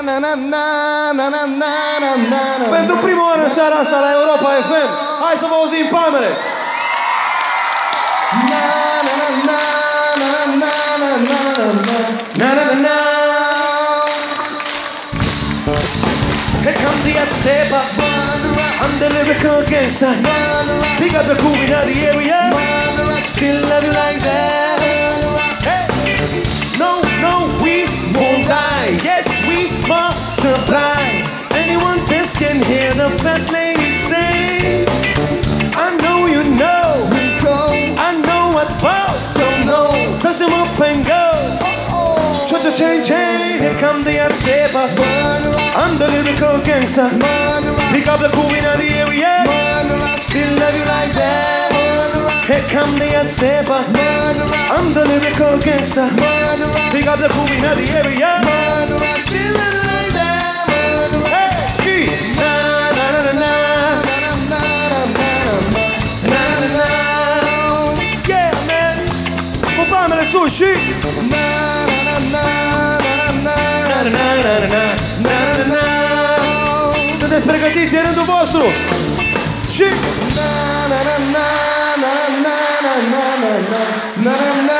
Pentru prima oară în seara asta la Europa FM, hai să vă auzim palmele! Here comes the Atsepa, I'm the lyrical gangster. Pick up the cool in the area, still love you like that. Hey. No, no, we won't die. Yes, we multiply. Anyone test can hear the fat lady say, I know you know, I know what about, don't know. Touch them up and go. Chain, chain, here come the Atsepa. I'm the lyrical gangster. Pick up the cool in the area, still love you like that. Here come the Atsepa. I'm the lyrical gangster. Pick up the cool in the area, still love you like that. Hey, she, na na na na na na na na. Yeah, man. Popamele sus și sunteți pregătiți, e rândul vostru! Și...